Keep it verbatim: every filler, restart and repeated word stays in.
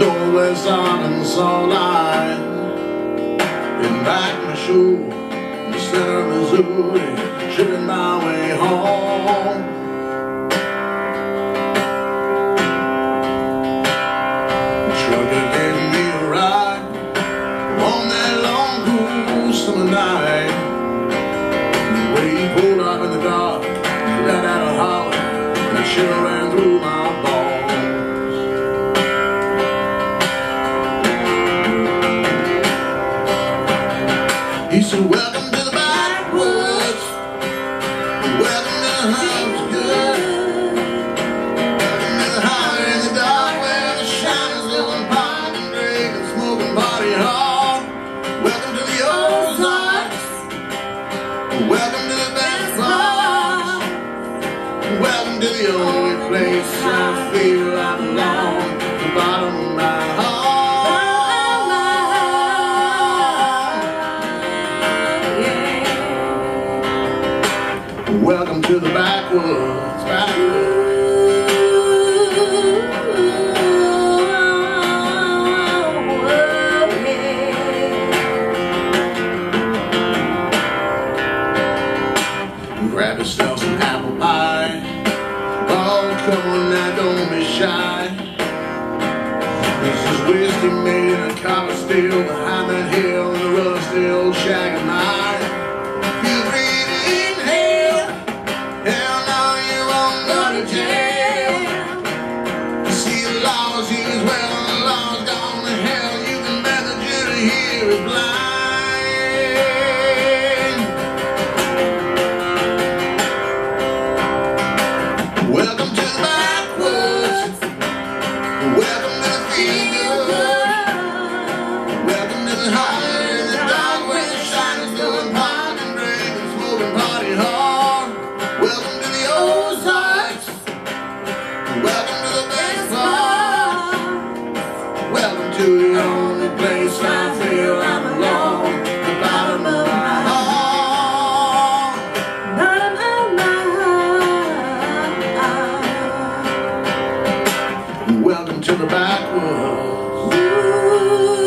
Northwest Arkansas line. Been back my shoe in the center of Missouri, shipping my way home. Trucker gave me a ride on that long cool summer night. The way he pulled up in the dark, he let out a holler, and a chill ran through my bones. He said, "Welcome to the backwoods, welcome to the house good, welcome to the holler in the dark where the shiners living pot and drink and smoking party hard. Welcome to the Ozarks, welcome to the best bars, welcome to the only place I feel I belong, the bottom of my heart." Welcome to the backwoods, backwoods. Grab yourself some apple pie. Oh, come on now, don't be shy. This is whiskey made in a copper steel behind that hill in the rusty old shack of mine. Feel free to inhale. Hell no, you won't go to jail. You see the laws used well and the law's gone to hell. You can bet the jury here is blind. Welcome to the backwoods. Welcome to the feel good. Welcome to the holler in the dark where the shiners doing pot and drink and smoking party hard. Welcome to the Ozarks. Welcome to the best bar. Welcome to the only place I feel I belong, the bottom of my heart. Bottom of my heart. Welcome to the backwoods. Ooh.